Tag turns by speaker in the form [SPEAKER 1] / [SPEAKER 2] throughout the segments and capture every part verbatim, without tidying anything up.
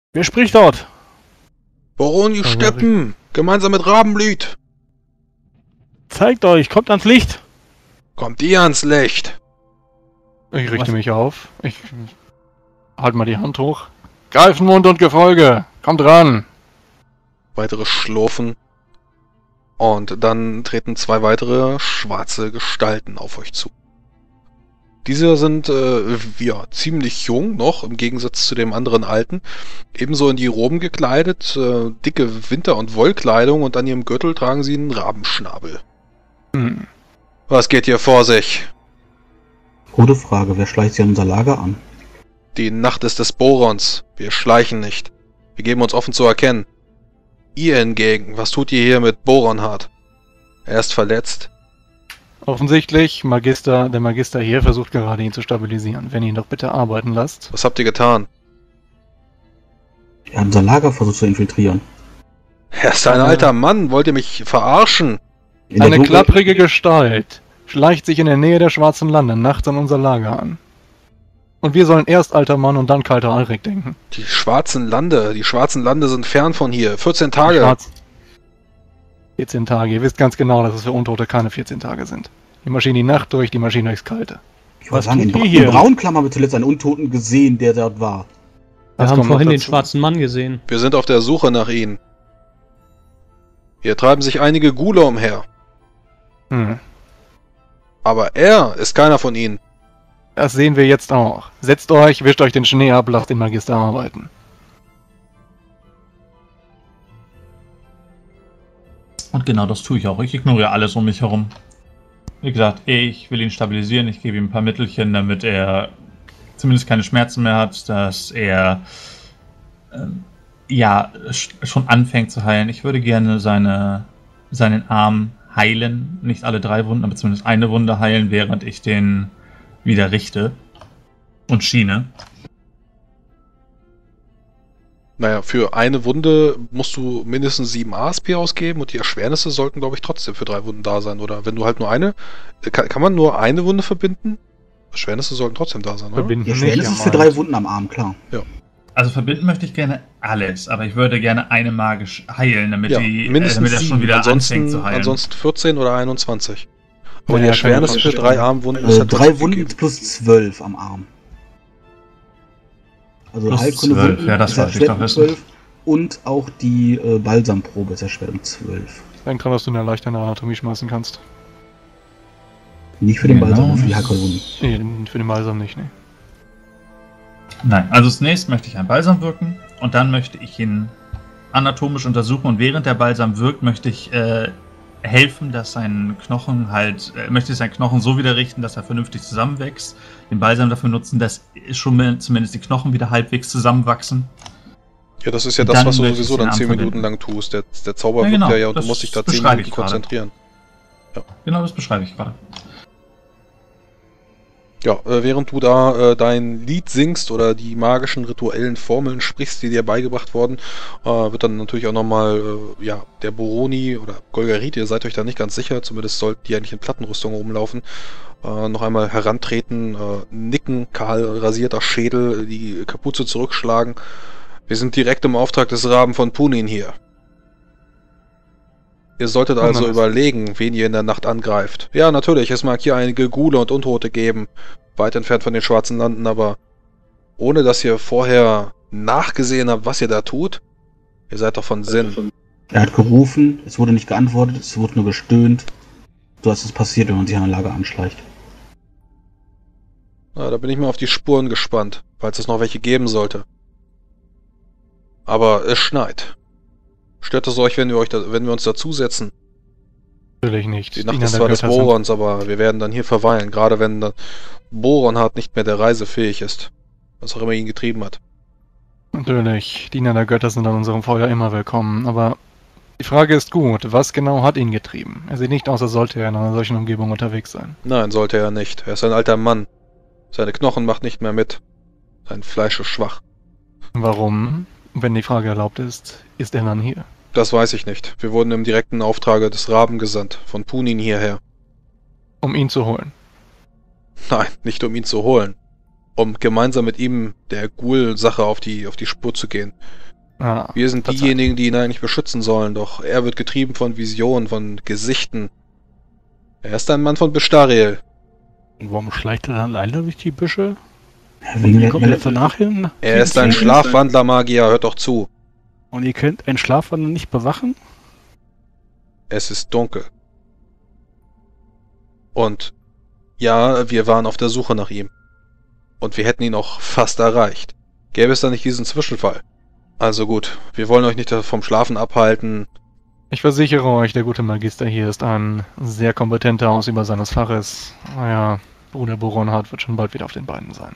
[SPEAKER 1] Wer spricht dort?
[SPEAKER 2] Boroni Steppen, gemeinsam mit Rabenblüt.
[SPEAKER 1] Zeigt euch, kommt ans Licht!
[SPEAKER 2] Kommt ihr ans Licht?
[SPEAKER 1] Ich richte Was? mich auf. Ich halt mal die Hand hoch. Greifenmund und Gefolge, kommt ran!
[SPEAKER 2] Weitere Schlurfen. Und dann treten zwei weitere schwarze Gestalten auf euch zu. Diese sind äh, ja, ziemlich jung noch, im Gegensatz zu dem anderen Alten. Ebenso in die Roben gekleidet, äh, dicke Winter- und Wollkleidung und an ihrem Gürtel tragen sie einen Rabenschnabel. Hm. Was geht hier vor sich?
[SPEAKER 3] Gute Frage, wer schleicht sich an unser Lager an?
[SPEAKER 2] Die Nacht ist des Borons. Wir schleichen nicht. Wir geben uns offen zu erkennen. Ihr hingegen, was tut ihr hier mit Boronhart? Er ist verletzt.
[SPEAKER 1] Offensichtlich, Magister, der Magister hier versucht gerade ihn zu stabilisieren. Wenn ihr ihn doch bitte arbeiten lasst.
[SPEAKER 2] Was habt ihr getan?
[SPEAKER 3] Er hat unser Lager versucht zu infiltrieren.
[SPEAKER 2] Er ist ein alter Mann, wollt ihr mich verarschen?
[SPEAKER 1] Eine klapprige Gestalt schleicht sich in der Nähe der Schwarzen Lande nachts an unser Lager an. Und wir sollen erst alter Mann und dann kalter Alrik denken.
[SPEAKER 2] Die Schwarzen Lande, die Schwarzen Lande sind fern von hier. vierzehn Tage.
[SPEAKER 1] Schwarz vierzehn Tage. Ihr wisst ganz genau, dass es für Untote keine vierzehn Tage sind. Die marschieren die Nacht durch, die marschieren durchs Kalte.
[SPEAKER 3] Ich wollte sagen, in, Bra in Braunklammer haben wir zuletzt einen Untoten gesehen, der dort war.
[SPEAKER 4] Wir haben vorhin den schwarzen Mann gesehen.
[SPEAKER 2] Wir sind auf der Suche nach ihnen. Hier treiben sich einige Ghule umher.
[SPEAKER 1] Hm.
[SPEAKER 2] Aber er ist keiner von ihnen.
[SPEAKER 1] Das sehen wir jetzt auch. Setzt euch, wischt euch den Schnee ab, lasst den Magister arbeiten.
[SPEAKER 5] Und genau das tue ich auch. Ich ignoriere alles um mich herum. Wie gesagt, ich will ihn stabilisieren. Ich gebe ihm ein paar Mittelchen, damit er zumindest keine Schmerzen mehr hat, dass er ähm, ja schon anfängt zu heilen. Ich würde gerne seine, seinen Arm heilen. Nicht alle drei Wunden, aber zumindest eine Wunde heilen, während ich den wieder richte und schiene.
[SPEAKER 2] Naja, für eine Wunde musst du mindestens sieben A S P ausgeben und die Erschwernisse sollten, glaube ich, trotzdem für drei Wunden da sein. Oder wenn du halt nur eine... Kann, kann man nur eine Wunde verbinden? Erschwernisse sollten trotzdem da sein, oder?
[SPEAKER 3] Verbinden die Erschwernisse ist für drei Wunden am Arm, klar.
[SPEAKER 2] Ja.
[SPEAKER 5] Also verbinden möchte ich gerne alles, aber ich würde gerne eine magisch heilen, damit,
[SPEAKER 2] ja,
[SPEAKER 5] die,
[SPEAKER 2] mindestens
[SPEAKER 5] äh, damit er schon wieder
[SPEAKER 2] ansonsten,
[SPEAKER 5] anfängt zu heilen.
[SPEAKER 2] Ansonsten vierzehn oder einundzwanzig. Aber
[SPEAKER 1] ja,
[SPEAKER 2] die Erschwernisse für drei Armwunden
[SPEAKER 3] äh, ist halt drei Wunden gegeben. Plus zwölf am Arm. Also Heilkunde Wunden
[SPEAKER 5] ja, das
[SPEAKER 3] ist erschwert um zwölf und auch die äh, Balsamprobe ist erschwert um zwölf.
[SPEAKER 1] Denk dran, dass du eine erleichternde Anatomie schmeißen kannst.
[SPEAKER 3] Nicht für den Balsam, genau. Für die Heilkunde.
[SPEAKER 1] Nee, für den Balsam nicht, ne.
[SPEAKER 5] Nein, also zunächst möchte ich ein Balsam wirken und dann möchte ich ihn anatomisch untersuchen und während der Balsam wirkt, möchte ich äh, helfen, dass sein Knochen halt, äh, möchte ich seinen Knochen so wieder richten, dass er vernünftig zusammenwächst, den Balsam dafür nutzen, dass schon zumindest die Knochen wieder halbwegs zusammenwachsen.
[SPEAKER 2] Ja, das ist ja das, was du sowieso dann zehn Minuten lang tust. Der, der Zauber
[SPEAKER 5] ja, genau,
[SPEAKER 2] wirkt ja, ja und du musst dich da zehn Minuten konzentrieren.
[SPEAKER 5] Ja. Genau, das beschreibe ich gerade.
[SPEAKER 2] Ja, äh, während du da äh, dein Lied singst oder die magischen rituellen Formeln sprichst, die dir beigebracht wurden, äh, wird dann natürlich auch nochmal, äh, ja, der Boroni oder Golgarit, ihr seid euch da nicht ganz sicher, zumindest sollten die eigentlich in Plattenrüstung rumlaufen, äh, noch einmal herantreten, äh, nicken, kahl rasierter Schädel, die Kapuze zurückschlagen. Wir sind direkt im Auftrag des Raben von Punin hier. Ihr solltet also oh, überlegen, wen ihr in der Nacht angreift. Ja, natürlich, es mag hier einige Ghule und Untote geben, weit entfernt von den Schwarzen Landen, aber ohne dass ihr vorher nachgesehen habt, was ihr da tut, ihr seid doch von Sinn.
[SPEAKER 3] Er hat gerufen, es wurde nicht geantwortet, es wurde nur gestöhnt. So ist es passiert, wenn man sich an ein Lager anschleicht.
[SPEAKER 2] Na, da bin ich mal auf die Spuren gespannt, falls es noch welche geben sollte. Aber es schneit. Stört es euch, wenn wir, euch da, wenn wir uns dazusetzen?
[SPEAKER 1] Natürlich nicht.
[SPEAKER 2] Die Nacht ist zwar des Borons, aber wir werden dann hier verweilen, gerade wenn dann Boronhart nicht mehr der Reise fähig ist. Was auch immer ihn getrieben hat.
[SPEAKER 1] Natürlich. Diener der Götter sind an unserem Feuer immer willkommen, aber die Frage ist gut, was genau hat ihn getrieben? Er sieht nicht aus, als sollte er in einer solchen Umgebung unterwegs sein.
[SPEAKER 2] Nein, sollte er nicht. Er ist ein alter Mann. Seine Knochen macht nicht mehr mit. Sein Fleisch ist schwach.
[SPEAKER 1] Warum? Wenn die Frage erlaubt ist, ist er dann hier?
[SPEAKER 2] Das weiß ich nicht. Wir wurden im direkten Auftrage des Raben gesandt, von Punin hierher.
[SPEAKER 1] Um ihn zu holen?
[SPEAKER 2] Nein, nicht um ihn zu holen. um gemeinsam mit ihm der Ghoul-Sache auf die, auf die Spur zu gehen.
[SPEAKER 1] Ah,
[SPEAKER 2] Wir sind
[SPEAKER 1] verzeiht.
[SPEAKER 2] diejenigen, die ihn eigentlich beschützen sollen, doch er wird getrieben von Visionen, von Gesichten. Er ist ein Mann von Bestariel.
[SPEAKER 6] Und warum schleicht er dann alleine durch die Büsche?
[SPEAKER 3] Ja, wegen
[SPEAKER 6] Wie
[SPEAKER 3] der,
[SPEAKER 6] kommt er jetzt danach hin?
[SPEAKER 2] Er ist ein Schlafwandler-Magier, hört doch zu.
[SPEAKER 6] Und ihr könnt einen Schlafwandler nicht bewachen?
[SPEAKER 2] Es ist dunkel. Und ja, wir waren auf der Suche nach ihm. Und wir hätten ihn auch fast erreicht. Gäbe es da nicht diesen Zwischenfall? Also gut, wir wollen euch nicht vom Schlafen abhalten.
[SPEAKER 1] Ich versichere euch, der gute Magister hier ist ein sehr kompetenter Ausüber seines Faches. Naja, Bruder Boronhard wird schon bald wieder auf den Beinen sein.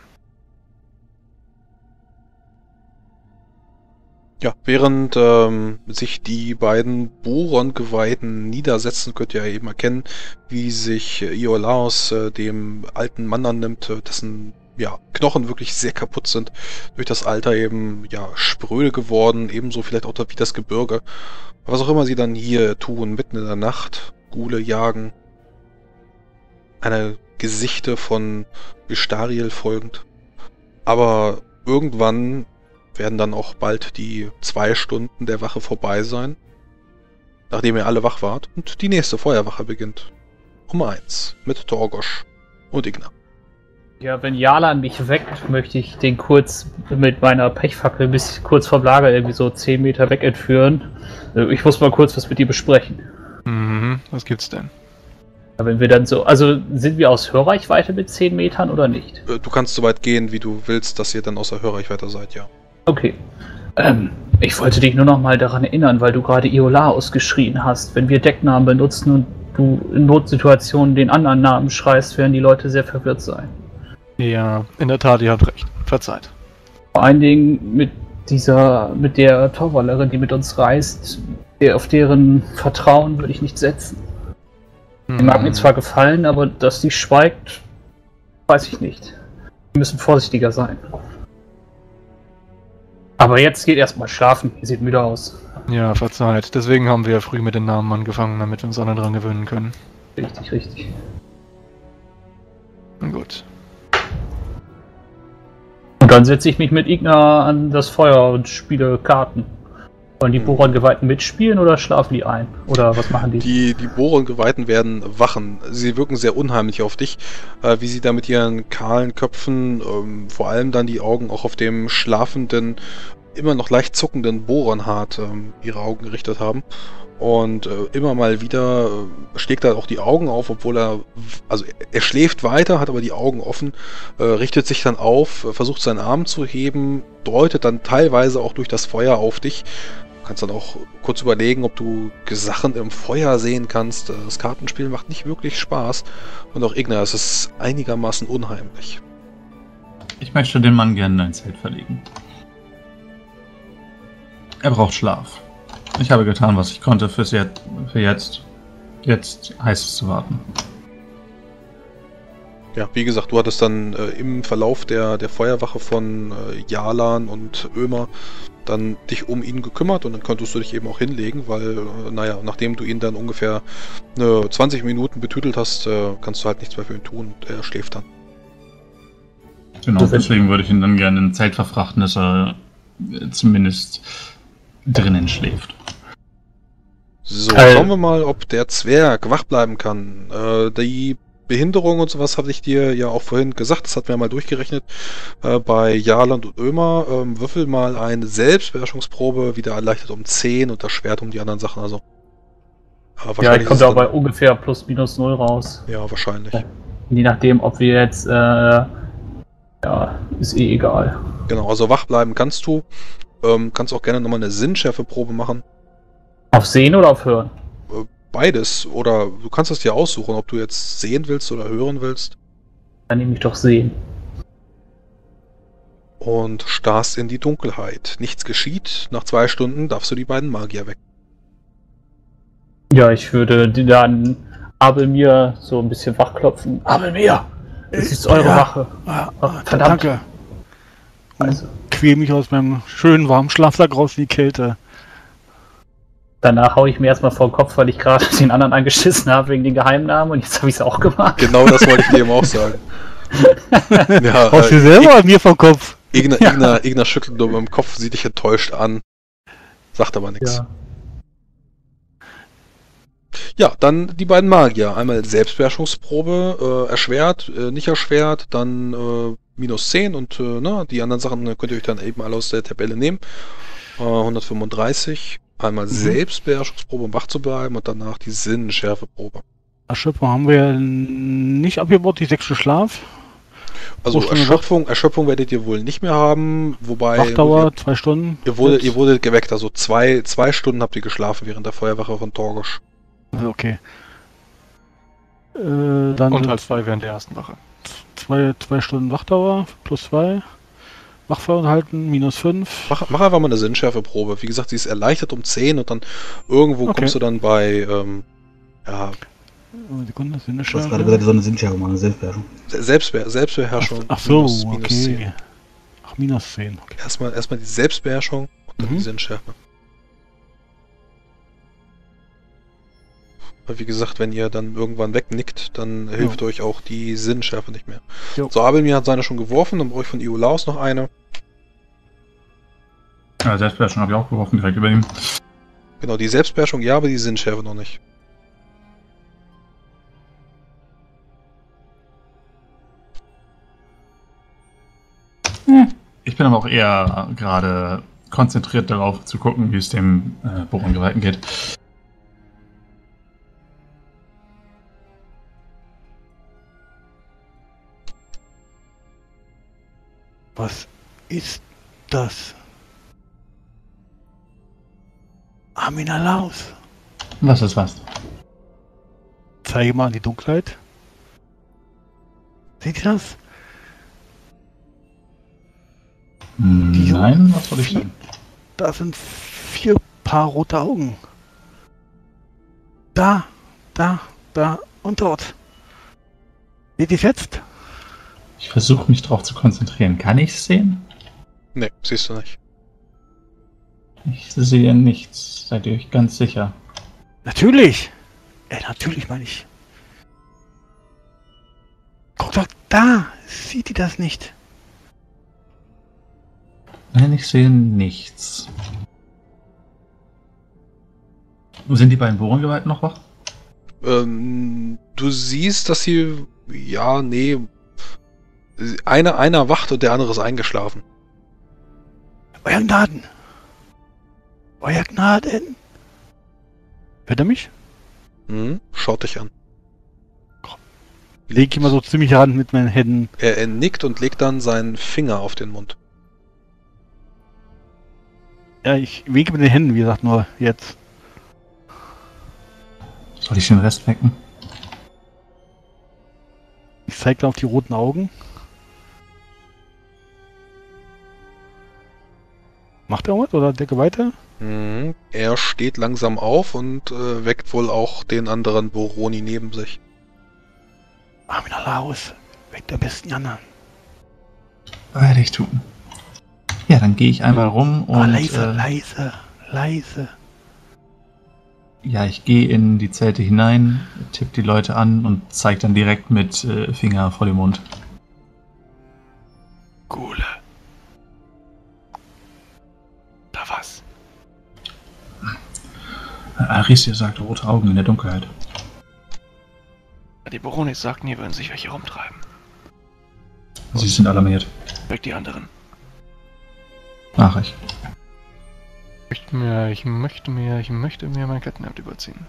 [SPEAKER 2] Ja, während ähm, sich die beiden Boron-Geweihten niedersetzen, könnt ihr ja eben erkennen, wie sich äh, Iolaos äh, dem alten Mann annimmt, äh, dessen ja, Knochen wirklich sehr kaputt sind, durch das Alter eben ja spröde geworden, ebenso vielleicht auch wie das Gebirge. Was auch immer sie dann hier tun, mitten in der Nacht, Ghule jagen, eine Gesichte von Bestariel folgend. Aber irgendwann werden dann auch bald die zwei Stunden der Wache vorbei sein, nachdem ihr alle wach wart, und die nächste Feuerwache beginnt. Um eins, mit Torgosch und Igna.
[SPEAKER 4] Ja, wenn Jalan mich weckt, möchte ich den kurz mit meiner Pechfackel bis kurz vom Lager irgendwie so zehn Meter weg entführen. Ich muss mal kurz was mit dir besprechen.
[SPEAKER 1] Mhm, was gibt's denn?
[SPEAKER 4] Ja, wenn wir dann so, also sind wir aus Hörreichweite mit zehn Metern oder nicht?
[SPEAKER 2] Du kannst so weit gehen, wie du willst, dass ihr dann außer Hörreichweite seid, ja.
[SPEAKER 4] Okay. Ähm, ich wollte dich nur noch mal daran erinnern, weil du gerade Iolaos geschrien hast. Wenn wir Decknamen benutzen und du in Notsituationen den anderen Namen schreist, werden die Leute sehr verwirrt sein.
[SPEAKER 1] Ja, in der Tat, ihr habt recht. Verzeiht.
[SPEAKER 4] Vor allen Dingen mit dieser, mit der Torwallerin, die mit uns reist, der, auf deren Vertrauen würde ich nicht setzen. Die
[SPEAKER 1] Hm.
[SPEAKER 4] mag mir zwar gefallen, aber dass sie schweigt, weiß ich nicht. Wir müssen vorsichtiger sein. Aber jetzt geht erstmal schlafen. Ihr seht müde aus.
[SPEAKER 1] Ja, verzeiht. Deswegen haben wir früh mit den Namen angefangen, damit wir uns alle dran gewöhnen können.
[SPEAKER 4] Richtig, richtig.
[SPEAKER 1] Na gut.
[SPEAKER 4] Und dann setze ich mich mit Igna an das Feuer und spiele Karten. Wollen die Boron-Geweihten mitspielen oder schlafen die ein? Oder was machen die?
[SPEAKER 2] Die, die Boron-Geweihten werden wachen. Sie wirken sehr unheimlich auf dich, äh, wie sie da mit ihren kahlen Köpfen, ähm, vor allem dann die Augen auch auf dem schlafenden, immer noch leicht zuckenden Boronhard ähm, ihre Augen gerichtet haben. Und äh, immer mal wieder äh, schlägt er auch die Augen auf, obwohl er, also er schläft weiter, hat aber die Augen offen, äh, richtet sich dann auf, äh, versucht seinen Arm zu heben, deutet dann teilweise auch durch das Feuer auf dich. Du kannst dann auch kurz überlegen, ob du Sachen im Feuer sehen kannst. Das Kartenspiel macht nicht wirklich Spaß. Und auch Igna, es ist einigermaßen unheimlich.
[SPEAKER 5] Ich möchte den Mann gerne in ein Zelt verlegen. Er braucht Schlaf. Ich habe getan, was ich konnte fürs Jet für jetzt. Jetzt heißt es zu warten.
[SPEAKER 2] Ja, wie gesagt, du hattest dann äh, im Verlauf der, der Feuerwache von äh, Jalan und Ömer dann dich um ihn gekümmert und dann konntest du dich eben auch hinlegen, weil, äh, naja, nachdem du ihn dann ungefähr äh, zwanzig Minuten betütelt hast, äh, kannst du halt nichts mehr für ihn tun und er schläft dann.
[SPEAKER 5] Genau, deswegen würde ich ihn dann gerne in ein Zelt verfrachten, dass er äh, zumindest drinnen schläft.
[SPEAKER 2] So,
[SPEAKER 4] Äh.
[SPEAKER 2] schauen wir mal, ob der Zwerg wach bleiben kann. Äh, die Behinderung und sowas habe ich dir ja auch vorhin gesagt, das hatten wir mal durchgerechnet. Äh, bei Jarland und Ömer ähm, würfel mal eine Selbstbeherrschungsprobe, wieder erleichtert um zehn und das Schwert um die anderen Sachen. Also, äh,
[SPEAKER 4] Ja, ich
[SPEAKER 2] ist
[SPEAKER 4] komme
[SPEAKER 2] es
[SPEAKER 4] da auch
[SPEAKER 2] dann-
[SPEAKER 4] bei ungefähr plus minus null raus.
[SPEAKER 2] Ja, wahrscheinlich.
[SPEAKER 4] Ja. Je nachdem, ob wir jetzt, äh, ja, ist eh egal.
[SPEAKER 2] Genau, also wach bleiben kannst du. Ähm, kannst auch gerne nochmal eine Sinnschärfeprobe machen.
[SPEAKER 4] Auf Sehen oder auf Hören?
[SPEAKER 2] Beides. Oder du kannst es dir aussuchen, ob du jetzt sehen willst oder hören willst.
[SPEAKER 4] Dann nehme ich doch Sehen.
[SPEAKER 2] Und starrst in die Dunkelheit. Nichts geschieht. Nach zwei Stunden darfst du die beiden Magier weg.
[SPEAKER 4] Ja, ich würde die dann Abelmir so ein bisschen wachklopfen. Abelmir! Es ist eure
[SPEAKER 6] Ja.
[SPEAKER 4] Wache.
[SPEAKER 6] Ah,
[SPEAKER 4] Oh,
[SPEAKER 6] ah,
[SPEAKER 4] verdammt.
[SPEAKER 6] Danke.
[SPEAKER 4] Also,
[SPEAKER 6] Quäl mich aus meinem schönen warmen Schlafsack raus wie Kälte.
[SPEAKER 4] danach haue ich mir erstmal vor den Kopf, weil ich gerade den anderen angeschissen habe wegen den Geheimnamen und jetzt habe ich es auch gemacht.
[SPEAKER 2] Genau das wollte ich dir eben auch sagen. Ja,
[SPEAKER 6] Aus dir
[SPEAKER 2] äh,
[SPEAKER 6] selber an mir vom Kopf.
[SPEAKER 2] Igna, Igna, Igna schüttelt nur beim Kopf, sieht dich enttäuscht an. Sagt aber nichts.
[SPEAKER 4] Ja.
[SPEAKER 2] Ja, dann die beiden Magier. Einmal Selbstbeherrschungsprobe, äh, erschwert, äh, nicht erschwert, dann äh, minus zehn und äh, na, die anderen Sachen äh, könnt ihr euch dann eben alle aus der Tabelle nehmen. Äh, hundertfünfunddreißig. Einmal
[SPEAKER 6] Mhm.
[SPEAKER 2] Selbstbeherrschungsprobe, um wach zu bleiben und danach die Sinnenschärfeprobe.
[SPEAKER 6] Erschöpfung haben wir ja nicht abgebaut, die sechste Schlaf.
[SPEAKER 2] Also
[SPEAKER 6] Pro Stunde
[SPEAKER 2] Erschöpfung, Erschöpfung werdet ihr wohl nicht mehr haben, wobei
[SPEAKER 6] Wachdauer, zwei Stunden.
[SPEAKER 2] ihr, ihr, wurdet,
[SPEAKER 6] Jetzt.
[SPEAKER 2] ihr wurdet geweckt, also zwei, zwei Stunden habt ihr geschlafen während der Feuerwache von Torgosch.
[SPEAKER 6] Also okay. Äh, dann
[SPEAKER 1] Und
[SPEAKER 6] sind
[SPEAKER 1] halt zwei während der ersten Wache.
[SPEAKER 6] zwei, zwei Stunden Wachdauer, plus zwei. Wachverhalten, minus fünf.
[SPEAKER 2] Mach, mach einfach mal eine Sinnschärfeprobe. Wie gesagt, sie ist erleichtert um zehn und dann irgendwo
[SPEAKER 6] Okay.
[SPEAKER 2] kommst du dann bei, ähm, ja,
[SPEAKER 6] Sekunde,
[SPEAKER 3] Du hast
[SPEAKER 6] Sinneschärfe.
[SPEAKER 3] gerade gesagt, so eine Sinnschärfe machen, eine Selbstbeherrschung.
[SPEAKER 2] Selbstbeher Selbstbeherrschung.
[SPEAKER 6] Ach so,
[SPEAKER 2] minus- minus zehn.
[SPEAKER 6] okay. Ach, minus zehn. Okay.
[SPEAKER 2] Erstmal, erstmal die Selbstbeherrschung und dann
[SPEAKER 6] Mhm.
[SPEAKER 2] die Sinnschärfe. Weil wie gesagt, wenn ihr dann irgendwann wegnickt, dann hilft euch auch die Sinnschärfe nicht mehr.
[SPEAKER 6] Jo.
[SPEAKER 2] So, Abelmir hat seine schon geworfen, dann brauche ich von Iolaus noch eine.
[SPEAKER 5] Ja, Selbstbeherrschung habe ich auch geworfen, direkt über ihm.
[SPEAKER 2] Genau, die Selbstbeherrschung ja, aber die Sinnschärfe noch nicht.
[SPEAKER 5] Ich bin aber auch eher gerade konzentriert darauf zu gucken, wie es dem äh, Bohrengeweihten geht.
[SPEAKER 6] Was ist das? Aminalaus.
[SPEAKER 5] Was ist was?
[SPEAKER 6] Zeige mal in die Dunkelheit. Seht ihr das?
[SPEAKER 5] Hm,
[SPEAKER 6] Die-
[SPEAKER 5] Nein, was soll ich
[SPEAKER 6] Vier-
[SPEAKER 5] sagen?
[SPEAKER 6] Da sind vier Paar rote Augen. Da, da, da und dort. Seht ihr es jetzt?
[SPEAKER 5] Ich versuche mich darauf zu konzentrieren. Kann ich es sehen?
[SPEAKER 2] Ne, siehst du nicht.
[SPEAKER 5] Ich sehe nichts. Seid ihr euch ganz sicher?
[SPEAKER 6] Natürlich. Äh, natürlich meine ich. Guck doch da. Sieht ihr das nicht?
[SPEAKER 5] Nein, ich sehe nichts. Sind die beiden Bohrengeweihten noch wach?
[SPEAKER 2] Ähm, du siehst, dass sie, ja, nee, einer, einer wacht und der andere ist eingeschlafen.
[SPEAKER 6] Euer Gnaden. Euer Gnaden. Hört er mich?
[SPEAKER 2] Hm? Schaut dich an.
[SPEAKER 6] Leg ich mal so ziemlich ran mit meinen Händen.
[SPEAKER 2] Er, er nickt und legt dann seinen Finger auf den Mund.
[SPEAKER 6] Ja, ich winke mit den Händen, wie gesagt, nur jetzt.
[SPEAKER 5] Soll ich den Rest wecken?
[SPEAKER 6] Ich zeige dann auf die roten Augen. Macht er was oder decke weiter?
[SPEAKER 2] Mhm. Er steht langsam auf und äh, weckt wohl auch den anderen Boroni neben sich.
[SPEAKER 6] Aminalaus. Weckt am besten die anderen.
[SPEAKER 5] Werde ich tun. Ja, dann gehe ich einmal rum
[SPEAKER 6] Aber
[SPEAKER 5] und
[SPEAKER 6] leise,
[SPEAKER 5] äh,
[SPEAKER 6] leise, leise.
[SPEAKER 5] ja, ich gehe in die Zelte hinein, tippe die Leute an und zeige dann direkt mit äh, Finger vor dem Mund.
[SPEAKER 1] Gule. Da was.
[SPEAKER 5] Arisia sagt rote Augen in der Dunkelheit.
[SPEAKER 1] Die Boronis sagten, hier würden sich welche rumtreiben.
[SPEAKER 5] Sie sind alarmiert.
[SPEAKER 1] Weg die anderen.
[SPEAKER 5] Mach ich.
[SPEAKER 1] Ich möchte mir, ich möchte mir, ich möchte mir mein Kettenhemd überziehen.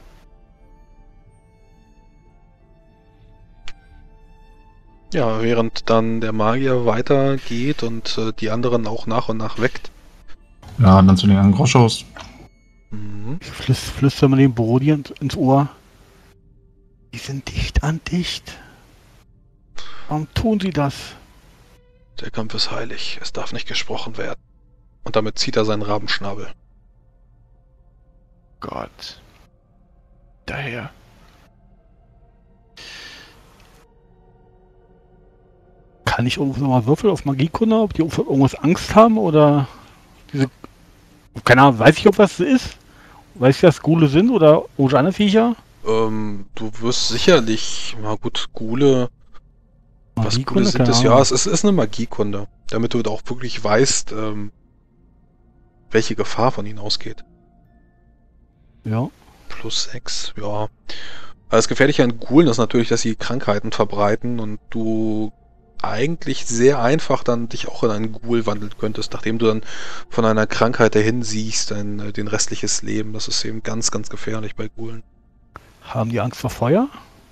[SPEAKER 2] Ja, während dann der Magier weitergeht und äh, die anderen auch nach und nach weckt.
[SPEAKER 5] Ja, und dann zu den anderen Groschos.
[SPEAKER 2] Mhm.
[SPEAKER 6] Ich flüs flüster mal den Brody ins, ins Ohr. Die sind dicht an dicht. Warum tun sie das?
[SPEAKER 2] Der Kampf ist heilig, es darf nicht gesprochen werden. Und damit zieht er seinen Rabenschnabel.
[SPEAKER 1] Gott. Daher.
[SPEAKER 6] Kann ich irgendwo mal würfeln auf Magiekunde, ob die auf irgendwas Angst haben oder diese. Keine Ahnung, weiß ich, ob was ist? Weiß ich, was Gule sind oder andere Viecher?
[SPEAKER 2] Ähm, du wirst sicherlich, na gut, Gule, Was
[SPEAKER 6] Magiekunde?
[SPEAKER 2] sind
[SPEAKER 6] Keine
[SPEAKER 2] das?
[SPEAKER 6] Ahnung.
[SPEAKER 2] Ja, es ist, ist eine Magiekunde, damit du auch wirklich weißt, ähm, welche Gefahr von ihnen ausgeht.
[SPEAKER 6] Ja.
[SPEAKER 2] Plus sechs, ja. Also das Gefährliche an Ghoulen ist natürlich, dass sie Krankheiten verbreiten und du eigentlich sehr einfach dann dich auch in einen Ghoul wandeln könntest, nachdem du dann von einer Krankheit dahin siehst, dein, äh, den restliches Leben. Das ist eben ganz, ganz gefährlich bei Ghoulen.
[SPEAKER 6] Haben die Angst vor Feuer?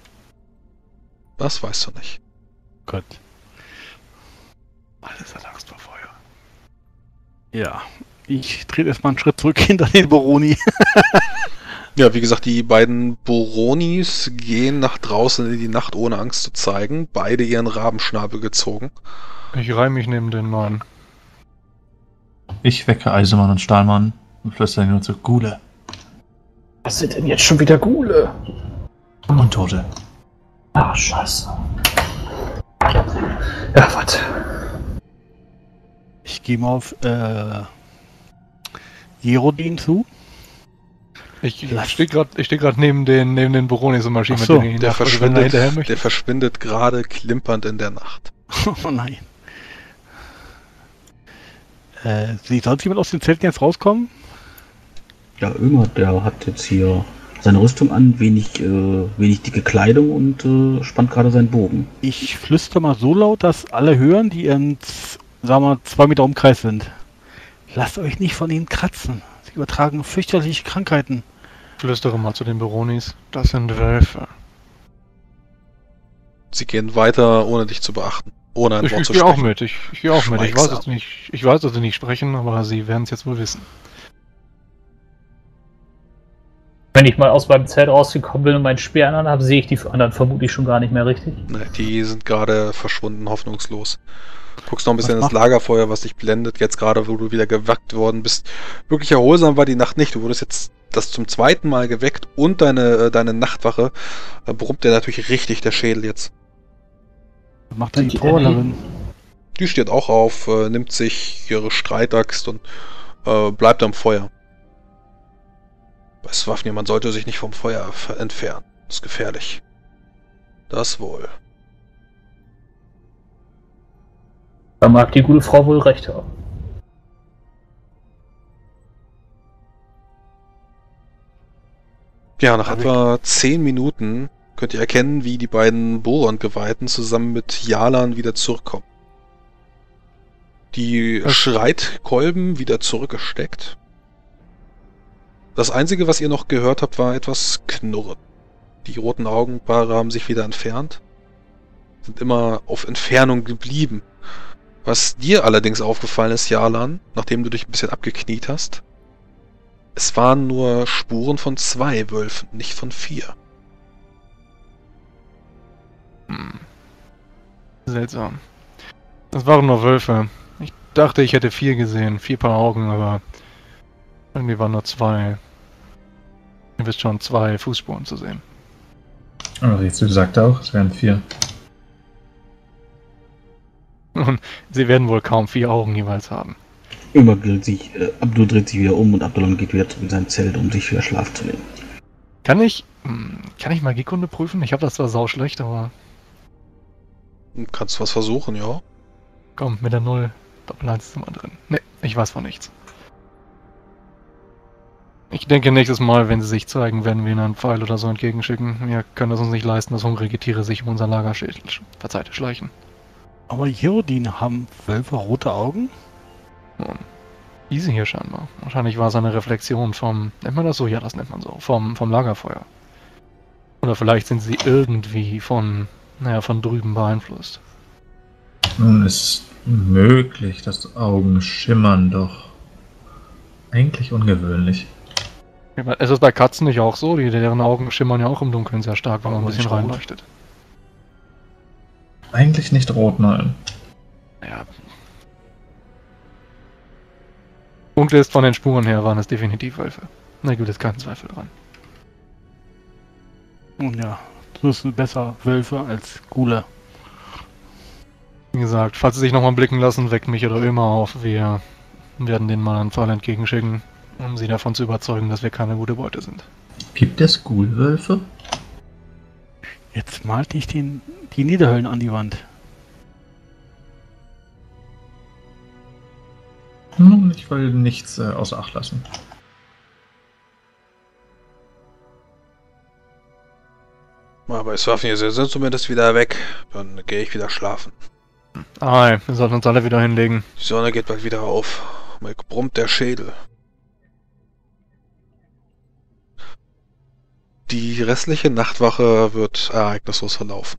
[SPEAKER 2] Das weißt du nicht.
[SPEAKER 6] Gott.
[SPEAKER 1] Alles hat Angst vor Feuer.
[SPEAKER 6] Ja. Ich trete erstmal einen Schritt zurück hinter den Boroni.
[SPEAKER 2] Ja, wie gesagt, die beiden Boronis gehen nach draußen in die Nacht, ohne Angst zu zeigen. Beide ihren Rabenschnabel gezogen.
[SPEAKER 1] Ich reihe mich neben den Mann.
[SPEAKER 5] Ich wecke Eisenmann und Stahlmann und flüstere nur zu Ghule.
[SPEAKER 4] Was sind denn jetzt schon wieder Ghule?
[SPEAKER 5] Untote.
[SPEAKER 4] Ah, scheiße. Ja, warte.
[SPEAKER 6] Ich gehe mal auf äh, Jerodin zu.
[SPEAKER 1] Ich
[SPEAKER 6] Lass-
[SPEAKER 1] stehe gerade steh grad neben den, neben den Boronis und marschiere
[SPEAKER 6] Ach
[SPEAKER 1] mit
[SPEAKER 6] so,
[SPEAKER 1] denen in die
[SPEAKER 2] Der
[SPEAKER 1] Nacht. Also wenn er
[SPEAKER 2] verschwindet,
[SPEAKER 1] hinterher möchte.
[SPEAKER 2] der verschwindet gerade klimpernd in der Nacht.
[SPEAKER 6] Oh nein. Äh, sieht sonst jemand aus den Zelten jetzt rauskommen?
[SPEAKER 3] Ja, Ömer, der hat jetzt hier seine Rüstung an, wenig, äh, wenig dicke Kleidung und äh, spannt gerade seinen Bogen.
[SPEAKER 6] Ich flüstere mal so laut, dass alle hören, die in, z- sagen wir, zwei Meter Umkreis sind. Lasst euch nicht von ihnen kratzen. Sie übertragen fürchterliche Krankheiten.
[SPEAKER 1] Flüstere mal zu den Boronis. Das sind Wölfe.
[SPEAKER 2] Sie gehen weiter, ohne dich zu beachten. Ohne ein
[SPEAKER 1] Ich,
[SPEAKER 2] Wort
[SPEAKER 1] ich
[SPEAKER 2] zu
[SPEAKER 1] gehe auch
[SPEAKER 2] sprechen.
[SPEAKER 1] mit. Ich, ich gehe auch mit. Ich weiß,
[SPEAKER 2] Schweigsam.
[SPEAKER 1] es nicht, ich weiß, dass sie nicht sprechen, aber sie werden es jetzt wohl wissen.
[SPEAKER 4] Wenn ich mal aus meinem Zelt rausgekommen bin und meinen Speer an habe, sehe ich die anderen vermutlich schon gar nicht mehr richtig.
[SPEAKER 2] Nee, die sind gerade verschwunden, hoffnungslos. Guckst noch ein bisschen
[SPEAKER 6] Was
[SPEAKER 2] ins
[SPEAKER 6] macht-
[SPEAKER 2] Lagerfeuer, was dich blendet. Jetzt gerade, wo du wieder geweckt worden bist. Wirklich erholsam war die Nacht nicht. Du wurdest jetzt das zum zweiten Mal geweckt und deine, äh, deine Nachtwache. Da brummt dir natürlich richtig der Schädel jetzt.
[SPEAKER 6] Was macht da die
[SPEAKER 4] Die
[SPEAKER 6] Torlerin?
[SPEAKER 2] Die steht auch auf, äh, nimmt sich ihre Streitaxt und äh, bleibt am Feuer. Bei Swafnir, man sollte sich nicht vom Feuer f- entfernen. Das ist gefährlich. Das wohl.
[SPEAKER 4] Da mag die gute Frau wohl recht haben.
[SPEAKER 2] Ja, nach
[SPEAKER 6] Aber
[SPEAKER 2] etwa zehn Minuten könnt ihr erkennen, wie die beiden Boron-Geweihten zusammen mit Jalan wieder zurückkommen. Die
[SPEAKER 1] Was?
[SPEAKER 2] Schreitkolben wieder zurückgesteckt. Das Einzige, was ihr noch gehört habt, war etwas Knurren. Die roten Augenpaare haben sich wieder entfernt, sind immer auf Entfernung geblieben. Was dir allerdings aufgefallen ist, Jalan, nachdem du dich ein bisschen abgekniet hast, es waren nur Spuren von zwei Wölfen, nicht von vier.
[SPEAKER 1] Hm. Seltsam. Das waren nur Wölfe. Ich dachte, ich hätte vier gesehen. Vier Paar Augen, aber irgendwie waren nur zwei. Ihr wisst schon, zwei Fußspuren zu sehen.
[SPEAKER 5] Aber jetzt du gesagt auch, es wären vier.
[SPEAKER 1] Und sie werden wohl kaum vier Augen jeweils haben.
[SPEAKER 3] Ömer dreht sich, äh, Abdul dreht sich wieder um und Abdullah geht wieder zurück in sein Zelt, um sich wieder Schlaf zu nehmen.
[SPEAKER 1] Kann ich, hm, kann ich Magiekunde prüfen? Ich habe das zwar sauschlecht, aber
[SPEAKER 2] Du kannst was versuchen, ja.
[SPEAKER 1] komm, mit der Null. Doppel eins ist immer drin. Ne, ich weiß von nichts. Ich denke, nächstes Mal, wenn sie sich zeigen, werden wir ihnen einen Pfeil oder so entgegenschicken. Wir können es uns nicht leisten, dass hungrige Tiere sich um unser Lager sch verzeiht schleichen.
[SPEAKER 6] Aber Jerodin, haben Wölfe rote Augen?
[SPEAKER 1] Nun, easy hier scheinbar. Wahrscheinlich war es eine Reflexion vom, nennt man das so? Ja, das nennt man so. Vom, vom Lagerfeuer. Oder vielleicht sind sie irgendwie von, naja, von drüben beeinflusst.
[SPEAKER 5] Nun ist möglich, dass Augen schimmern, doch eigentlich ungewöhnlich.
[SPEAKER 1] Ja, aber ist es bei Katzen nicht auch so? Die, deren Augen schimmern ja auch im Dunkeln sehr stark, wenn man ein
[SPEAKER 3] Aber
[SPEAKER 1] bisschen
[SPEAKER 3] nicht rot.
[SPEAKER 1] reinleuchtet.
[SPEAKER 5] Eigentlich nicht rot, nein.
[SPEAKER 1] Ja. Punkt ist, von den Spuren her waren es definitiv Wölfe. Da gibt es keinen Zweifel dran.
[SPEAKER 6] Nun ja, das sind besser Wölfe als Ghule.
[SPEAKER 1] Wie gesagt, falls sie sich nochmal blicken lassen, weckt mich oder Ömer auf. Wir werden denen mal einen Pfeil entgegenschicken, um sie davon zu überzeugen, dass wir keine gute Beute sind.
[SPEAKER 5] Gibt es Ghoulwölfe?
[SPEAKER 6] Jetzt malt ich den, die Niederhöllen an die Wand.
[SPEAKER 5] Nun, ich will nichts äh, außer Acht lassen.
[SPEAKER 2] Aber es warfen hier sind zumindest wieder weg. Dann gehe ich wieder schlafen.
[SPEAKER 1] Ah, wir sollten uns alle wieder hinlegen.
[SPEAKER 2] Die Sonne geht bald wieder auf. Mir brummt der Schädel. Die restliche Nachtwache wird ereignislos verlaufen.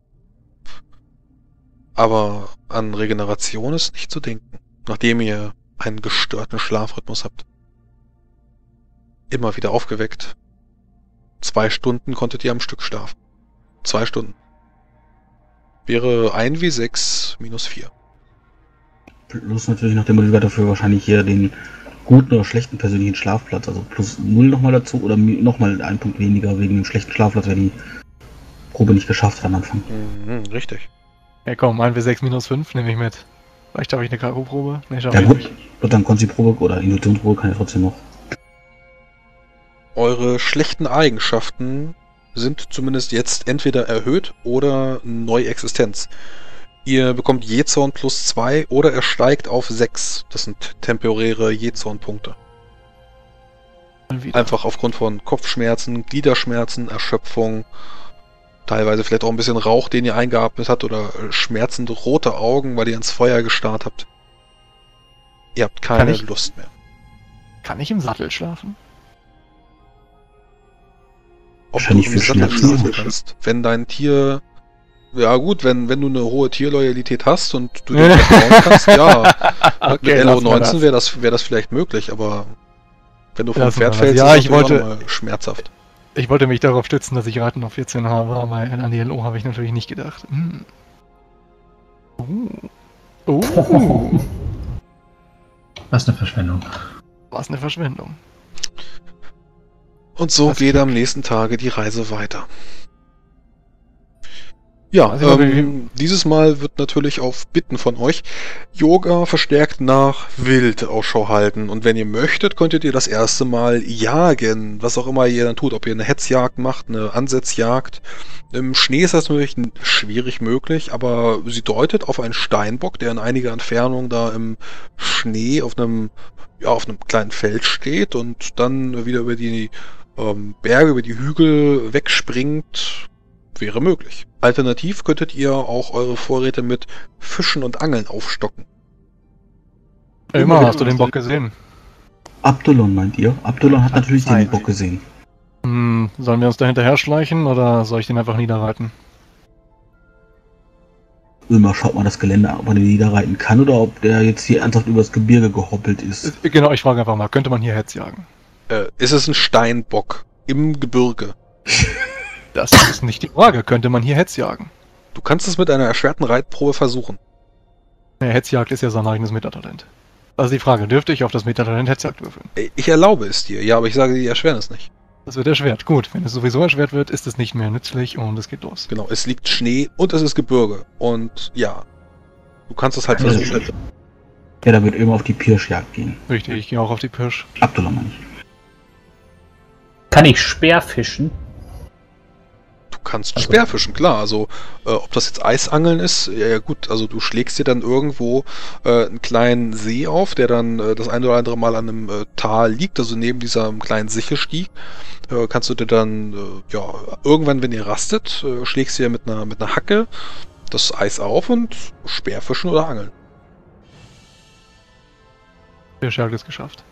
[SPEAKER 2] Aber an Regeneration ist nicht zu denken, nachdem ihr einen gestörten Schlafrhythmus habt. Immer wieder aufgeweckt. Zwei Stunden konntet ihr am Stück schlafen. Zwei Stunden. Wäre ein W sechs minus vier.
[SPEAKER 3] Plus natürlich noch der Motivator dafür wahrscheinlich hier den guten oder schlechten persönlichen Schlafplatz. Also plus null nochmal dazu oder nochmal ein Punkt weniger wegen dem schlechten Schlafplatz, wer die Probe nicht geschafft hat am Anfang.
[SPEAKER 2] Mhm, richtig.
[SPEAKER 1] Ja komm, ein W sechs minus fünf nehme ich mit. Vielleicht habe ich eine K O-Probe. Nee,
[SPEAKER 3] Ja gut, wird dann Konzi-Probe oder Intuitionsprobe kann ja trotzdem noch.
[SPEAKER 2] Eure schlechten Eigenschaften sind zumindest jetzt entweder erhöht oder Neuexistenz. Ihr bekommt Jezorn plus zwei oder er steigt auf sechs. Das sind temporäre Jezorn-Punkte. Einfach aufgrund von Kopfschmerzen, Gliederschmerzen, Erschöpfung, teilweise vielleicht auch ein bisschen Rauch, den ihr eingeatmet habt oder schmerzende rote Augen, weil ihr ins Feuer gestarrt habt. Ihr habt keine
[SPEAKER 1] ich-
[SPEAKER 2] Lust mehr.
[SPEAKER 1] Kann ich im Sattel schlafen?
[SPEAKER 2] Ob
[SPEAKER 3] Wahrscheinlich
[SPEAKER 2] du im
[SPEAKER 3] für
[SPEAKER 2] Sattel
[SPEAKER 3] Schmerzen
[SPEAKER 2] schlafen
[SPEAKER 3] gut.
[SPEAKER 2] kannst. Wenn dein Tier... Ja gut, wenn, wenn du eine hohe Tierloyalität hast und du dir vertrauen kannst, ja. Mit
[SPEAKER 1] Okay,
[SPEAKER 2] L O
[SPEAKER 1] lassen wir
[SPEAKER 2] neunzehn
[SPEAKER 1] das.
[SPEAKER 2] wäre das, wär das vielleicht möglich, aber wenn du vom
[SPEAKER 1] Lassen
[SPEAKER 2] Pferd
[SPEAKER 1] wir das.
[SPEAKER 2] fällst,
[SPEAKER 1] Ja,
[SPEAKER 2] ist
[SPEAKER 1] ich
[SPEAKER 2] das natürlich
[SPEAKER 1] wollte-
[SPEAKER 2] auch mal schmerzhaft.
[SPEAKER 1] Ich wollte mich darauf stützen, dass ich Raten noch vierzehn habe, aber an die L O habe ich natürlich nicht gedacht. Hm. Uh. Uh.
[SPEAKER 5] Was eine Verschwendung.
[SPEAKER 1] Was eine Verschwendung.
[SPEAKER 2] Und so
[SPEAKER 1] Das
[SPEAKER 2] geht am nächsten Tage die Reise weiter. Ja,
[SPEAKER 1] Also,
[SPEAKER 2] ähm, dieses Mal wird natürlich auf Bitten von euch Yoga verstärkt nach Wild Ausschau halten. Und wenn ihr möchtet, könntet ihr das erste Mal jagen, was auch immer ihr dann tut. Ob ihr eine Hetzjagd macht, eine Ansetzjagd. Im Schnee ist das natürlich n- schwierig möglich, aber sie deutet auf einen Steinbock, der in einiger Entfernung da im Schnee auf einem, ja, auf einem kleinen Feld steht und dann wieder über die ähm, Berge, über die Hügel wegspringt. Wäre möglich. Alternativ könntet ihr auch eure Vorräte mit Fischen und Angeln aufstocken.
[SPEAKER 1] Immer hast du den Bock gesehen.
[SPEAKER 3] Abdulon meint ihr? Abdulon hat natürlich den
[SPEAKER 1] Nein.
[SPEAKER 3] Bock gesehen.
[SPEAKER 1] Hm, sollen wir uns da hinterher schleichen oder soll ich den einfach niederreiten?
[SPEAKER 3] Immer schaut mal das Gelände an, ob man den niederreiten kann oder ob der jetzt hier ernsthaft übers Gebirge gehoppelt ist.
[SPEAKER 1] Äh, Genau, ich frage einfach mal, könnte man hier Hetz jagen?
[SPEAKER 2] Äh, ist es ein Steinbock im Gebirge?
[SPEAKER 1] Das ist nicht die Frage, könnte man hier Hetz jagen?
[SPEAKER 2] Du kannst es mit einer erschwerten Reitprobe versuchen.
[SPEAKER 1] Ne, Hetzjagd ist ja sein eigenes Metatalent. Also die Frage, dürfte ich auf das Metatalent Hetzjagd würfeln?
[SPEAKER 2] Äh, Ich erlaube es dir, ja, aber ich sage, die erschweren es nicht.
[SPEAKER 1] Das wird erschwert. Gut, wenn es sowieso erschwert wird, ist es nicht mehr nützlich und es geht los.
[SPEAKER 2] Genau, es liegt Schnee und es ist Gebirge. Und ja, du kannst es halt
[SPEAKER 3] Ja,
[SPEAKER 2] versuchen.
[SPEAKER 3] Ja, da wird immer auf die Pirschjagd gehen.
[SPEAKER 1] Richtig, ich gehe auch auf die Pirsch.
[SPEAKER 3] Abdulon meine ich.
[SPEAKER 4] Kann ich Speerfischen?
[SPEAKER 2] Du kannst
[SPEAKER 4] Also-
[SPEAKER 2] Speerfischen, klar. Also, äh, ob das jetzt Eisangeln ist, ja, ja gut, also du schlägst dir dann irgendwo äh, einen kleinen See auf, der dann äh, das ein oder andere Mal an einem äh, Tal liegt, also neben diesem kleinen Sichelstieg. Äh, kannst du dir dann, äh, ja, irgendwann, wenn ihr rastet, äh, schlägst du dir mit einer, mit einer Hacke das Eis auf und Speerfischen oder Angeln.
[SPEAKER 1] Pirschjagd ist geschafft.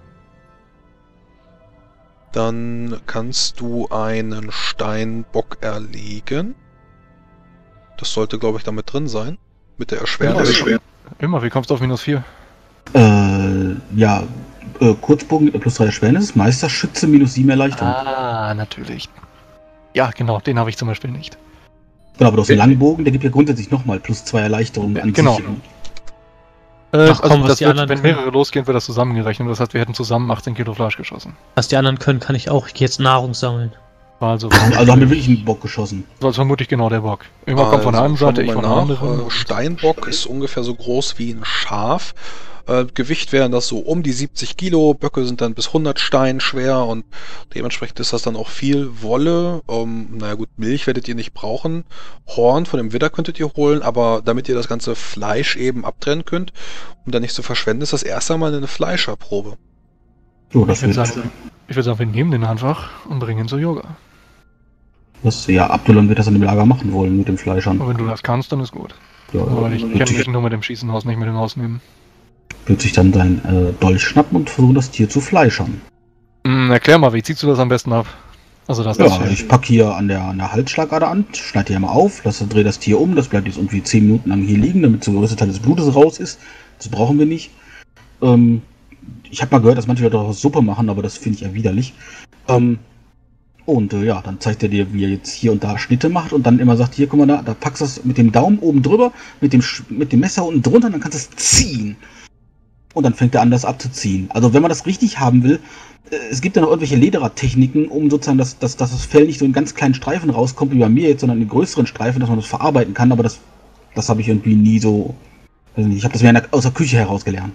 [SPEAKER 2] Dann kannst du einen Steinbock erlegen. Das sollte, glaube ich, damit drin sein. Mit der Erschwernis.
[SPEAKER 1] Immer, wie kommst du auf minus vier?
[SPEAKER 3] Äh, ja, äh, Kurzbogen mit plus drei Erschwernis, Meisterschütze minus sieben Erleichterung.
[SPEAKER 1] Ah, natürlich. Ja, genau, den habe ich zum Beispiel nicht.
[SPEAKER 3] Genau, aber du hast einen Langbogen, der gibt ja grundsätzlich nochmal plus zwei Erleichterungen an
[SPEAKER 1] Genau.
[SPEAKER 3] sich.
[SPEAKER 1] Äh,
[SPEAKER 7] Ach komm,
[SPEAKER 1] also
[SPEAKER 7] was
[SPEAKER 1] das
[SPEAKER 7] die
[SPEAKER 1] wird,
[SPEAKER 7] anderen
[SPEAKER 1] wenn
[SPEAKER 7] können.
[SPEAKER 1] mehrere losgehen, wird das zusammengerechnet. Das heißt, wir hätten zusammen achtzehn Kilo Fleisch geschossen.
[SPEAKER 7] Was die anderen können, kann ich auch. Ich gehe jetzt Nahrung sammeln.
[SPEAKER 1] War also,
[SPEAKER 3] Also haben wir wirklich einen Bock geschossen.
[SPEAKER 1] das war vermutlich genau der Bock. Irgendwann kommt von der einen
[SPEAKER 2] Also, schauen
[SPEAKER 1] Seite,
[SPEAKER 2] wir
[SPEAKER 1] ich
[SPEAKER 2] mal
[SPEAKER 1] von der
[SPEAKER 2] nach.
[SPEAKER 1] anderen.
[SPEAKER 2] Äh, Steinbock ist ungefähr so groß wie ein Schaf. Äh, Gewicht wären das so um die siebzig Kilo. Böcke sind dann bis hundert Stein schwer und dementsprechend ist das dann auch viel Wolle. Ähm, naja gut, Milch werdet ihr nicht brauchen. Horn von dem Widder könntet ihr holen, aber damit ihr das ganze Fleisch eben abtrennen könnt, um dann nicht zu verschwenden, ist das erst einmal eine Fleischerprobe.
[SPEAKER 3] So, das
[SPEAKER 1] Ich würde
[SPEAKER 3] wird,
[SPEAKER 1] sagen, ich würd sagen, wir nehmen den einfach und bringen ihn zu Yoga.
[SPEAKER 3] das, ja, Abdullah wird das an dem Lager machen wollen mit dem Fleischern.
[SPEAKER 1] Und wenn du das kannst, dann ist gut.
[SPEAKER 3] Ja,
[SPEAKER 1] Aber ich
[SPEAKER 3] wird,
[SPEAKER 1] kenne
[SPEAKER 3] sich,
[SPEAKER 1] mich nur mit dem Schießenhaus nicht mit dem Haus nehmen.
[SPEAKER 3] wird sich dann sein äh, Dolch schnappen und versuchen, das Tier zu fleischern.
[SPEAKER 1] Hm, erklär mal, wie ziehst du das am besten ab? Also das
[SPEAKER 3] Ja,
[SPEAKER 1] ist
[SPEAKER 3] ich packe hier an der, an der Halsschlagader an, schneide die einmal auf, lasse, drehe das Tier um, das bleibt jetzt irgendwie zehn Minuten lang hier liegen, damit so der größte Teil des Blutes raus ist. Das brauchen wir nicht. Ähm, ich habe mal gehört, dass manche Leute daraus Suppe machen, aber das finde ich eher widerlich. Ähm, und äh, ja, dann zeigt er dir, wie er jetzt hier und da Schnitte macht und dann immer sagt, hier, guck mal, da, da packst du es mit dem Daumen oben drüber, mit dem, Sch- mit dem Messer unten drunter und dann kannst du es ziehen. Und dann fängt er an, das abzuziehen. Also wenn man das richtig haben will, äh, es gibt ja noch irgendwelche Lederer-Techniken, um sozusagen, dass, dass, dass das Fell nicht so in ganz kleinen Streifen rauskommt, wie bei mir jetzt, sondern in größeren Streifen, dass man das verarbeiten kann, aber das, das habe ich irgendwie nie so, weiß nicht, ich habe das mehr in der, aus der Küche heraus gelernt.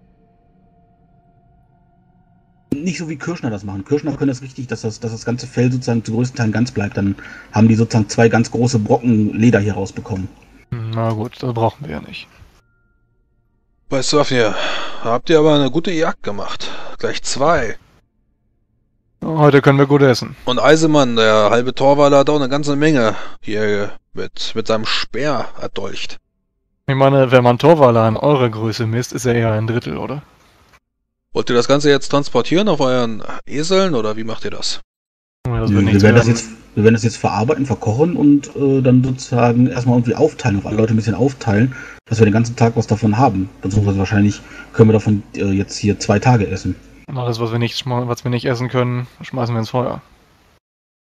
[SPEAKER 3] Nicht so wie Kirschner das machen. Kirschner können das richtig, dass das, dass das ganze Fell sozusagen zu größten Teilen ganz bleibt. Dann haben die sozusagen zwei ganz große Brocken Leder hier rausbekommen.
[SPEAKER 1] Na gut, das brauchen wir ja nicht.
[SPEAKER 2] Weißt du was, ihr habt ihr aber eine gute Jagd gemacht. Gleich zwei.
[SPEAKER 1] Heute können wir gut essen.
[SPEAKER 2] Und Eisemann, der halbe Torwaler, hat auch eine ganze Menge hier mit, mit seinem Speer erdolcht.
[SPEAKER 1] Ich meine, wenn man Torwaler in eurer Größe misst, ist er eher ein Drittel, oder?
[SPEAKER 2] Wollt ihr das Ganze jetzt transportieren auf euren Eseln oder wie macht ihr das?
[SPEAKER 1] Ja, das
[SPEAKER 3] Wir,
[SPEAKER 1] wird
[SPEAKER 3] wir,
[SPEAKER 1] nichts
[SPEAKER 3] werden das
[SPEAKER 1] werden.
[SPEAKER 3] jetzt, wir werden das jetzt verarbeiten, verkochen und äh, dann sozusagen erstmal irgendwie aufteilen, auf alle Leute ein bisschen aufteilen, dass wir den ganzen Tag was davon haben. Beziehungsweise wahrscheinlich können wir davon äh, jetzt hier zwei Tage essen.
[SPEAKER 1] Und alles, was wir nicht, schma- was wir nicht essen können, schmeißen wir ins Feuer.